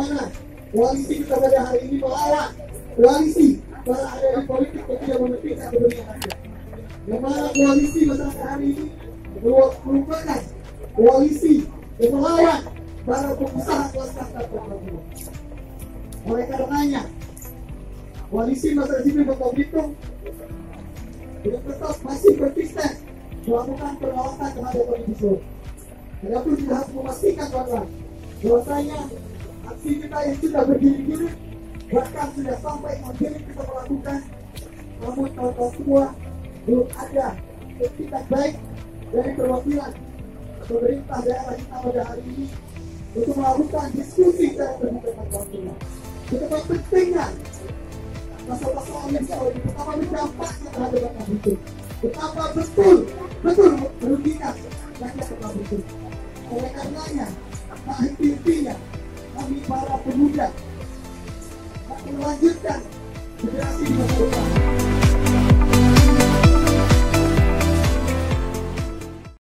bagaimana koalisi kita pada hari ini melawan koalisi para aliran politik yang tidak memimpikan kepentingan rakyat. Yang mana koalisi masyarakat hari ini merupakan koalisi yang melawan para pengusaha swasta dan korporat. Oleh karenanya, koalisi masyarakat sipil Kota Belitung tetap masih konsisten melakukan pengawasan terhadap Omnibus. Adapun kita harus memastikan bahwasanya aksi kita yang sudah bergilir-gilir bahkan sudah sampai menggiring kita melakukan, namun tahun-tahun semua belum ada etikat baik dari perwakilan pemerintah daerah kita pada hari ini untuk melakukan diskusi secara terbuka dan langsung. Betapa pentingnya pasal-pasal Omnibus, betapa berdampaknya terhadap rakyat itu, betapa betul merugikan rakyat Kota Belitung. Oleh karenanya, nah intinya kami para pemuda akan melanjutkan generasi masa depan.